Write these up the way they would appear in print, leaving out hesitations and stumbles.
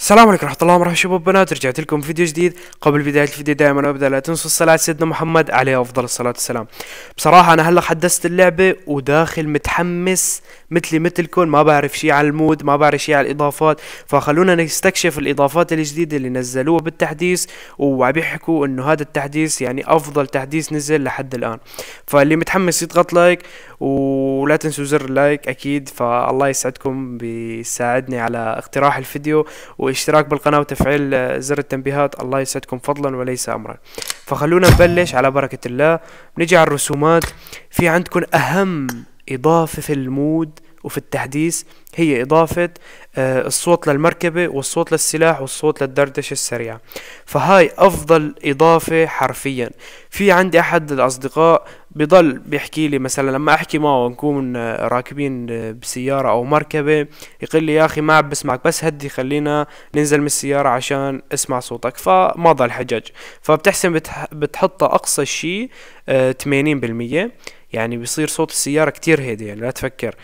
السلام عليكم ورحمة الله وبركاته شباب بنات، رجعت لكم فيديو جديد. قبل بداية الفيديو دائما ابدا لا تنسوا الصلاة على سيدنا محمد عليه افضل الصلاة والسلام. بصراحة انا هلا حدثت اللعبة وداخل متحمس مثلكم، ما بعرف شي عن المود، ما بعرف شي عن الاضافات، فخلونا نستكشف الاضافات الجديدة اللي نزلوها بالتحديث. وبيحكوا انه هذا التحديث يعني افضل تحديث نزل لحد الان، فاللي متحمس يضغط لايك ولا تنسوا زر اللايك اكيد، فالله يسعدكم بيساعدني على اقتراح الفيديو واشتراك بالقناة وتفعيل زر التنبيهات، الله يسعدكم فضلا وليس امرا. فخلونا نبلش على بركة الله. نجي على الرسومات. في عندكم اهم اضافة في المود وفي التحديث هي اضافة الصوت للمركبة والصوت للسلاح والصوت للدردشة السريعة، فهاي افضل اضافة حرفيا. في عندي احد الاصدقاء بضل بيحكي لي مثلا لما احكي معه نكون راكبين بسيارة او مركبة، يقول لي يا اخي ما عم بسمعك، بس هدي خلينا ننزل من السيارة عشان اسمع صوتك، فما ضل حجج. فبتحسن بتحط اقصى شي 80%، يعني بيصير صوت السيارة كتير هادي، يعني لا تفكر.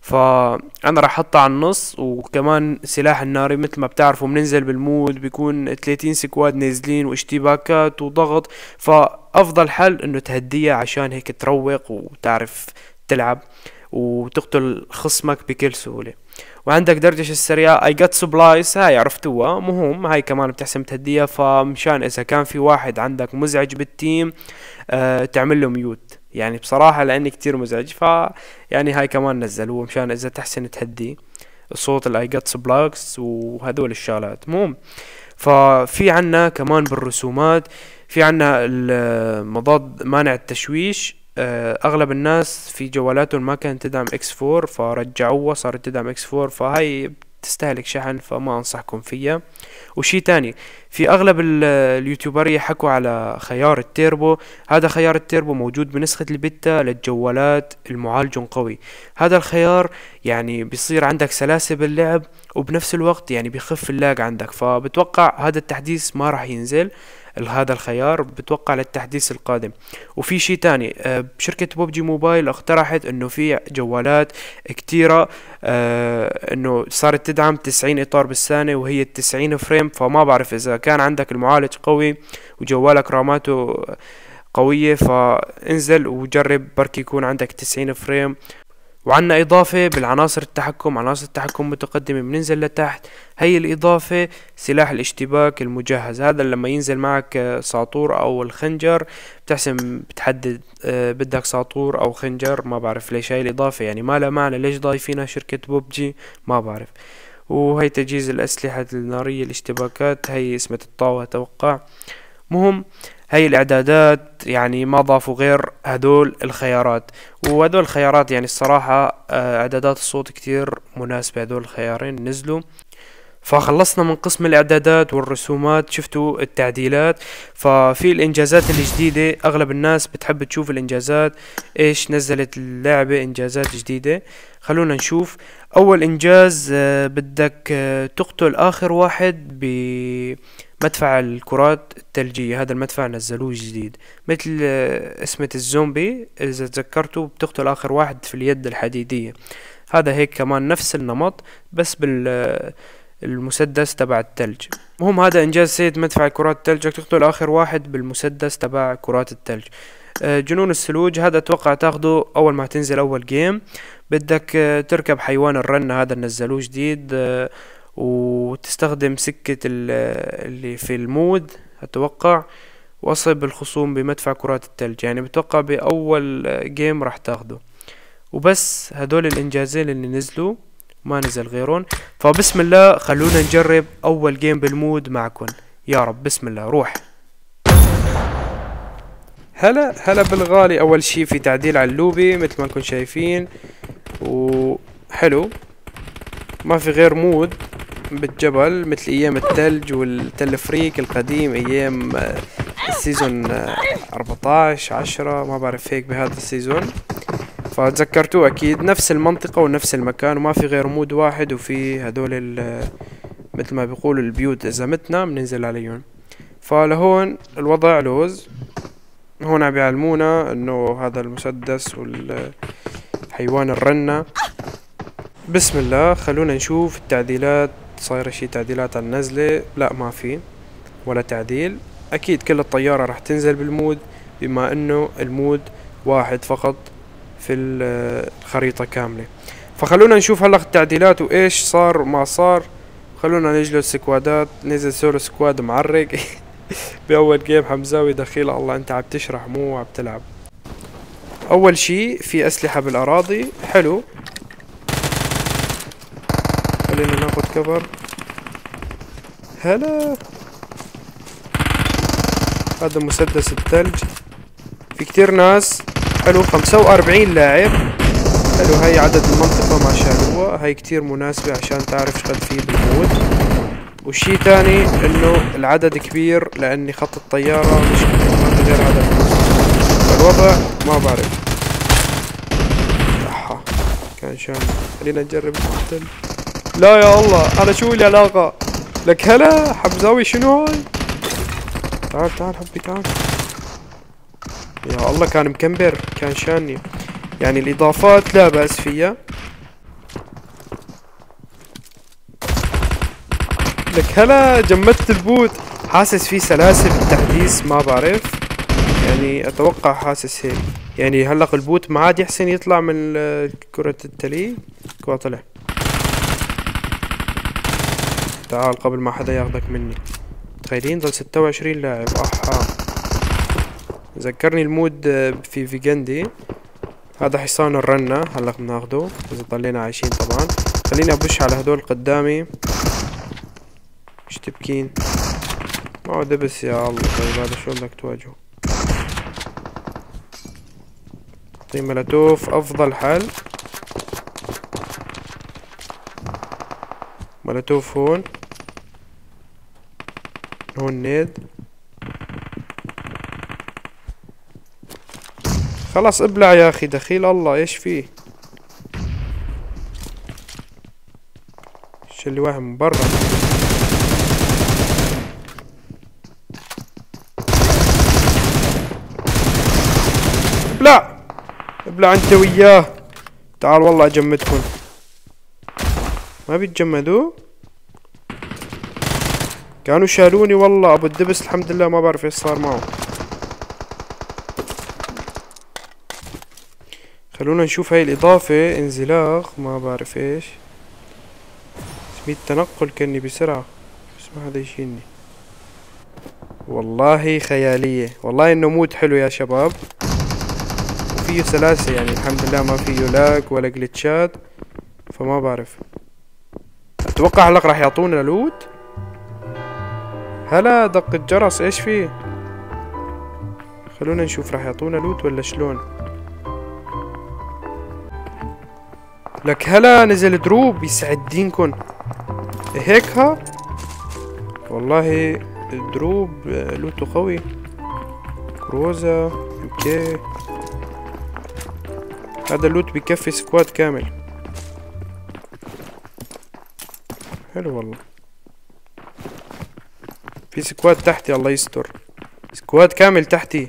فانا راح احطها على النص. وكمان سلاح الناري مثل ما بتعرفوا بننزل بالمود بيكون 30 سكواد نازلين واشتباكات وضغط، فافضل حل انه تهديها عشان هيك تروق وتعرف تلعب وتقتل خصمك بكل سهولة. وعندك دردشة السريعة اي جت سبلايس، هاي عرفتوها، مهم هاي كمان بتحسن تهديها، فمشان اذا كان في واحد عندك مزعج بالتيم تعمل له ميوت، يعني بصراحة لاني كتير مزعج، يعني هاي كمان نزلوه مشان اذا تحسن تهدي صوت الاي جاتس بلاكس وهدول الشغلات مهم. ففي عنا كمان بالرسومات في عنا المضاد مانع التشويش. اغلب الناس في جوالاتهم ما كانت تدعم اكس 4 فرجعوها صارت تدعم اكس 4، فهاي بتستهلك شحن فما انصحكم فيها. وشي تاني، في اغلب اليوتيوبر حكوا على خيار التيربو. هذا خيار التيربو موجود بنسخة البيتا للجوالات المعالج قوي. هذا الخيار يعني بيصير عندك سلاسة باللعب وبنفس الوقت يعني بيخف اللاج عندك، فبتوقع هذا التحديث ما راح ينزل هذا الخيار، بتوقع للتحديث القادم. وفي شي تاني، شركة بوبجي موبايل اقترحت انه في جوالات كتيرة انه صارت تدعم 90 اطار بالثانية وهي 90 فريم، فما بعرف اذا كان عندك المعالج قوي وجوالك راماته قوية فانزل وجرب بركي يكون عندك 90 فريم. وعنا إضافة بالعناصر التحكم، عناصر التحكم متقدمة بننزل لتحت. هي الإضافة سلاح الاشتباك المجهز، هذا لما ينزل معك ساطور أو الخنجر بتحسن بتحدد بدك ساطور أو خنجر، ما بعرف ليش هاي الإضافة يعني ما لها معنى، ليش ضايفينها شركة بوبجي ما بعرف. وهي تجهيز الأسلحة النارية الاشتباكات، هي اسمها الطاوة أتوقع. مهم هاي الاعدادات يعني ما ضافوا غير هدول الخيارات، وهدول الخيارات يعني الصراحة اعدادات الصوت كتير مناسبة، هدول الخيارين نزلوا. فخلصنا من قسم الاعدادات والرسومات، شفتوا التعديلات. ففي الانجازات الجديدة، اغلب الناس بتحب تشوف الانجازات، ايش نزلت اللعبة انجازات جديدة. خلونا نشوف. اول انجاز بدك تقتل اخر واحد بمدفع الكرات الثلجية. هذا المدفع نزلوه جديد مثل اسمة الزومبي، اذا تذكرتوا بتقتل اخر واحد في اليد الحديدية. هذا هيك كمان نفس النمط بس المسدس تبع التلج. مهم هذا انجاز سيد مدفع كرات التلج، تقتل اخر واحد بالمسدس تبع كرات التلج. جنون الثلوج هذا اتوقع تاخده اول ما تنزل اول جيم. بدك تركب حيوان الرنة، هذا نزلوه جديد. وتستخدم سكة اللي في المود اتوقع، واصب الخصوم بمدفع كرات التلج، يعني بتوقع باول جيم راح تاخده. وبس هدول الانجازين اللي نزلوا، ما نزل غيرون. فبسم الله خلونا نجرب اول جيم بالمود معكم، يا رب بسم الله روح. هلا بالغالي. اول شي في تعديل على اللوبي مثل ما انكم شايفين وحلو، ما في غير مود بالجبل مثل ايام التلج والتلفريك القديم، ايام السيزون 14 10 ما بعرف هيك بهذا السيزون، فتذكرتوه اكيد نفس المنطقة ونفس المكان وما في غير مود واحد. وفي هدول مثل ما بيقولوا البيوت اذا متنا بننزل عليهم. فلهون الوضع لوز، هون عم بيعلمونا انه هذا المسدس والحيوان الرنة. بسم الله خلونا نشوف التعديلات صايرة شي تعديلات على النزلة؟ لا ما في ولا تعديل. اكيد كل الطيارة راح تنزل بالمود، بما انه المود واحد فقط في الخريطة كاملة. فخلونا نشوف هلا التعديلات وايش صار وما صار. خلونا نجلد سكوادات. نزل سولو سكواد معرق باول جيم. حمزاوي دخيل الله انت عم تشرح مو عم تلعب. اول شي في اسلحة بالاراضي حلو. خلينا ناخد كفر. هلا هذا مسدس الثلج. في كتير ناس. حلو 45 لاعب. حلو هاي عدد المنطقة ما شالوها. هاي كتير مناسبة عشان تعرف شقد فيه بالمود. والشي تاني انه العدد كبير لاني خط الطيارة مش ما غير عدد. فالوضع ما بعرف. كان شان. خلينا نجرب الثلج. لا يا الله انا شو العلاقة لك؟ هلا حمزاوي شنو هاي؟ تعال تعال حبي تعال. يا الله كان مكمبر كان شاني. يعني الاضافات لا بأس فيها. لك هلا جمدت البوت. حاسس في سلاسل بالتحديث ما بعرف. يعني اتوقع حاسس هيك. يعني هلا البوت ما عاد يحسن يطلع من كرة التلي. كوا طلع. تعال قبل ما حدا ياخدك مني. تخيلين ضل 26 لاعب. احا ذكرني المود في فيجندي. هذا حصان الرنة هلا بناخده اذا ضلينا عايشين طبعا. خليني ابش على هدول قدامي. مش تبكين معه دبس يا الله. طيب هذا شو بدك تواجهه؟ طيب ملاتوف افضل حل. ملاتوف هون. هون نيد. خلاص ابلع يا اخي دخيل الله ايش فيه؟ اللي واحد من برا. ابلع ابلع انت وياه. تعال والله اجمدكم. ما بيتجمدوا. كانوا شالوني والله ابو الدبس. الحمد لله ما بعرف ايش صار معه. خلونا نشوف هاي الاضافة. انزلاق ما بعرف ايش. اسمي التنقل كأني بسرعة بس ما حدا يشيلني. والله خيالية. والله انه مود حلو يا شباب. وفيه سلاسة يعني الحمد لله ما فيه لاج ولا جلتشات. فما بعرف. اتوقع هلق راح يعطونا لوت. هلا دق الجرس ايش فيه؟ خلونا نشوف راح يعطونا لوت ولا شلون. لك هلا نزل دروب يسعد دينكن. هيك ها والله الدروب لوتو قوي. كروزا اوكي. هذا اللوت بيكفي سكواد كامل. حلو والله. في سكواد تحتي الله يستر. سكواد كامل تحتي.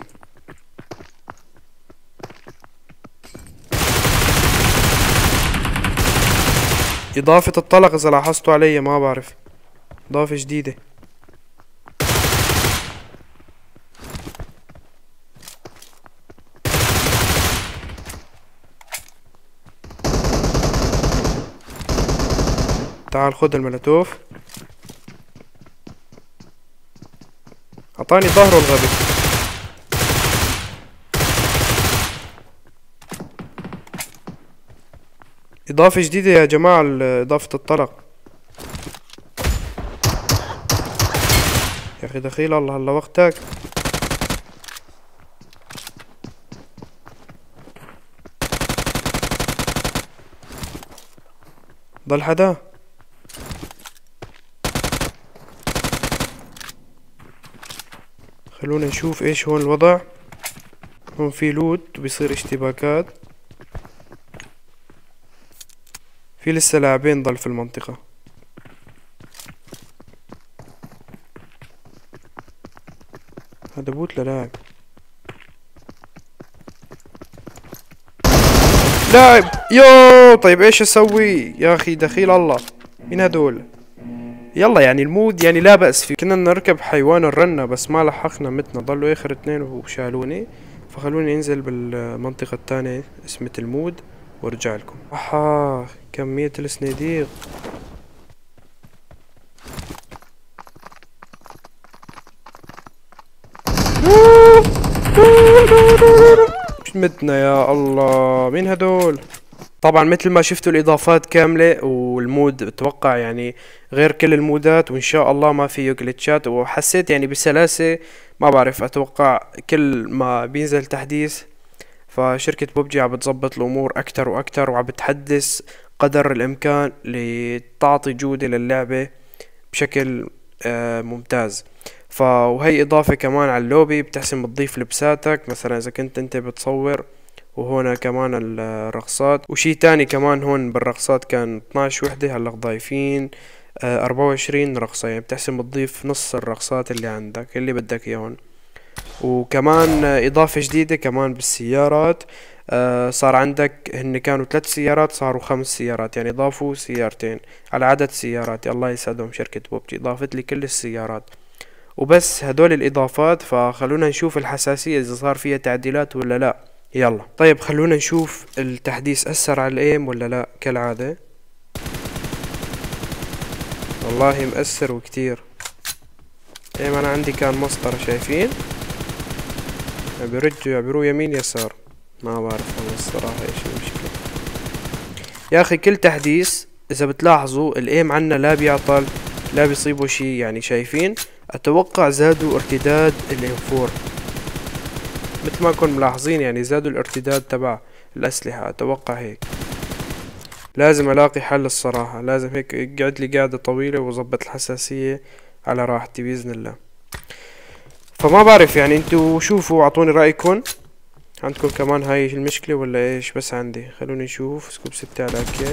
إضافة الطلق إذا لاحظتوا علي ما بعرف. إضافة جديدة. تعال خد الملاتوف. أعطاني ظهره الغبي. إضافة جديدة يا جماعة إضافة الطلق. يا أخي دخيل الله هلا وقتك. ضل حدا. خلونا نشوف ايش هون الوضع. هون في لوت وبيصير اشتباكات. في لسه لاعبين ضل في المنطقة. هذا بوت للاعب. لاعب يو. طيب ايش اسوي يا اخي دخيل الله؟ مين هدول؟ يلا يعني المود يعني لا بأس فيه. كنا نركب حيوان الرنة بس ما لحقنا، متنا ضلوا اخر اتنين وشالوني، فخلوني انزل بالمنطقة التانية اسمة المود وارجع لكم. احا كمية السنيديق. متنا يا الله، مين هدول؟ طبعا مثل ما شفتوا الاضافات كاملة والمود اتوقع يعني غير كل المودات، وان شاء الله ما فيه جلتشات، وحسيت يعني بسلاسة. ما بعرف، اتوقع كل ما بينزل تحديث فشركة ببجي عم بتظبط الامور اكتر واكتر، وعم بتحدث قدر الامكان لتعطي جودة للعبة بشكل ممتاز. وهي اضافة كمان على اللوبي، بتحسن بتضيف لبساتك مثلا اذا كنت انت بتصور، وهنا كمان الرقصات. وشي تاني كمان هون بالرقصات كان 12 وحدة، هلا ضايفين 24 رقصة، يعني بتحسن بتضيف نص الرقصات اللي عندك اللي بدك اياهن. وكمان اضافة جديدة كمان بالسيارات، صار عندك هن كانوا 3 سيارات صاروا 5 سيارات، يعني ضافوا سيارتين على عدد سيارات. الله يسعدهم شركة بوبجي، ضافت لي كل السيارات. وبس هدول الاضافات، فخلونا نشوف الحساسية اذا صار فيها تعديلات ولا لا. يلا طيب خلونا نشوف التحديث اثر على الايم ولا لا. كالعادة والله مأثر وكتير. ايم انا عندي كان مسطرة، شايفين بيرجوا يعبروا يمين يسار، ما بعرف والله الصراحة ايش المشكلة. يا اخي كل تحديث اذا بتلاحظوا الايم عنا لا بيعطل لا بيصيبوا شي، يعني شايفين. اتوقع زادوا ارتداد الانفور، مثل ما كن ملاحظين يعني زادوا الارتداد تبع الاسلحة، اتوقع هيك. لازم الاقي حل الصراحة، لازم هيك اقعد لي قاعدة طويلة واظبط الحساسية على راحتي بإذن الله. فما بعرف يعني انتوا شوفوا اعطوني رأيكم، عندكم كمان هاي المشكلة ولا ايش بس عندي؟ خلوني نشوف. سكوب 6 على كي.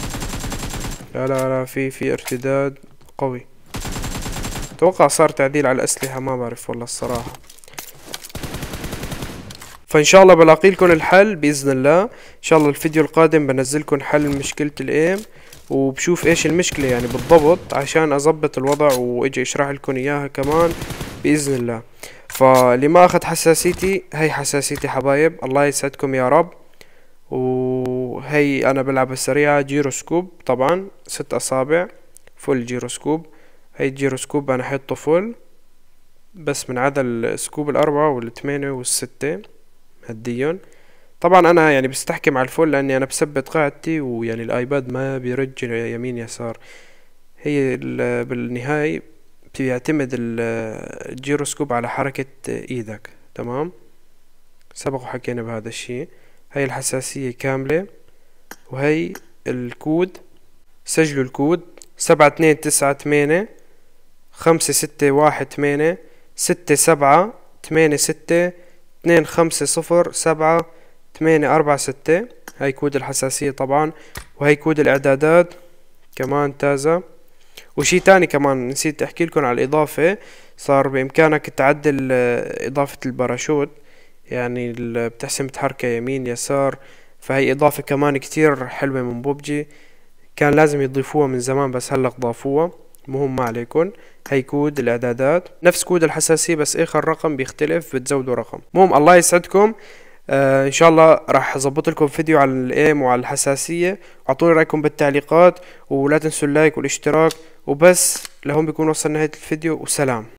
لا في ارتداد قوي. اتوقع صار تعديل على الاسلحة، ما بعرف والله الصراحة. فان شاء الله بلاقي لكم الحل باذن الله. ان شاء الله الفيديو القادم بنزل لكم حل مشكلة الايم، وبشوف ايش المشكلة يعني بالضبط عشان اضبط الوضع واجي اشرح لكم اياها كمان باذن الله. فاللي ما اخذ حساسيتي، هي حساسيتي حبايب، الله يسعدكم يا رب. وهي انا بلعبها سريعة جيروسكوب، طبعا 6 اصابع فل جيروسكوب. هي الجيروسكوب انا حطه فل، بس من عدا السكوب 4 وال8 وال6 هديون. طبعا انا يعني بستحكم على الفل لاني انا بثبت قاعدتي، ويعني الايباد ما بيرجع يمين يسار. هي بالنهاية بيعتمد الجيروسكوب على حركة ايدك، تمام. سبق وحكينا بهذا الشي. هاي الحساسية كاملة، وهي الكود. سجلوا الكود 72986518678625078446. هاي كود الحساسية طبعا، وهي كود الاعدادات كمان تازة. وشي تاني كمان نسيت احكي لكم على الاضافة، صار بامكانك تعدل اضافة الباراشوت، يعني بتحسن بتحركه يمين يسار. فهي اضافة كمان كتير حلوة من بوبجي، كان لازم يضيفوها من زمان بس هلا ضافوها. مهم ما عليكم. هي كود الاعدادات نفس كود الحساسية، بس اخر رقم بيختلف بتزودوا رقم. مهم الله يسعدكم. ان شاء الله راح اضبط لكم فيديو على الايم وعلى الحساسية، اعطوني رايكم بالتعليقات، ولا تنسوا اللايك والاشتراك. وبس لهون بيكون وصلنا نهاية الفيديو، وسلام.